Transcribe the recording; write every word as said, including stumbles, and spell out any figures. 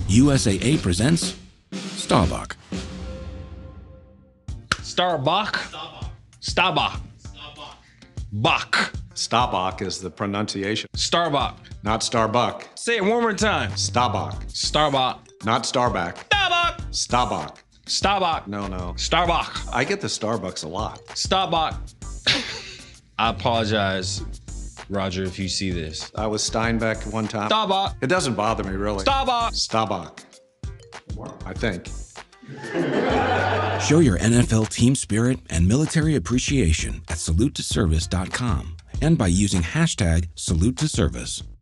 U S A A presents Staubach. Staubach? Staubach. Staubach. Bach. Staubach is the pronunciation. Staubach. Not Starbuck. Say it one more time. Staubach. Staubach. Not Starbuck. Staubach. Staubach. Staubach. No, no. Staubach. I get the Starbucks a lot. Staubach. I apologize, Roger, if you see this. I was Steinbeck one time. Staubach. It doesn't bother me, really. Staubach. Staubach. I think. Show your N F L team spirit and military appreciation at salute to service dot com and by using hashtag salute to service.